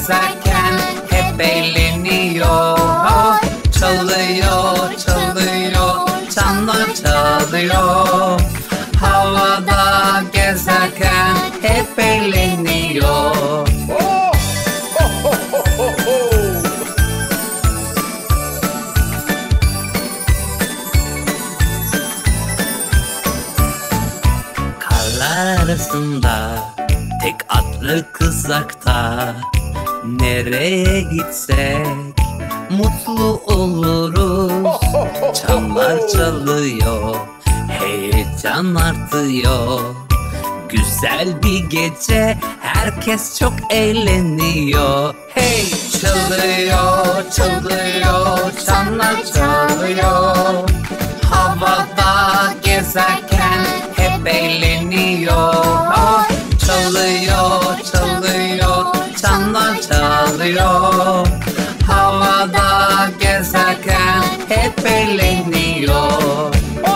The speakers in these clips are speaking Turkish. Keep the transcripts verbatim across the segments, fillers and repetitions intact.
gezerken hep eğleniyor. Çalıyor, çalıyor, çanlar çalıyor. Havada gezerken hep eğleniyor. Karlar arasında tek atlı kızakta, nereye gitsek mutlu oluruz. Çanlar çalıyor, heyecan artıyor. Güzel bir gece, herkes çok eğleniyor. Hey! Çalıyor, çalıyor, çanlar çalıyor. Havada gezerken hep eğleniyor. Çalıyor, çalıyor, çanlar çalıyor. Havada gezerken hep eğleniyor.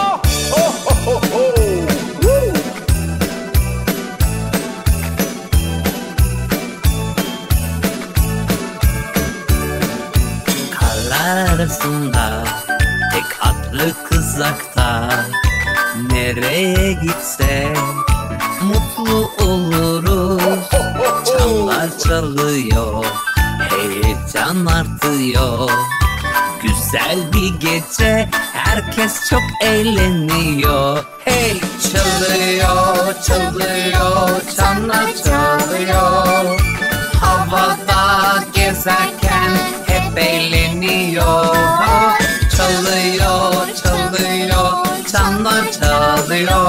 Karlar arasında tek atlı kızakta, nereye gitsek mutlu oluruz. Çanlar çalıyor, heyecan artıyor. Güzel bir gece, herkes çok eğleniyor. Hey! Çalıyor, çalıyor, çanlar çalıyor. Havada gezerken hep eğleniyor. Çalıyor, çalıyor, çanlar çalıyor.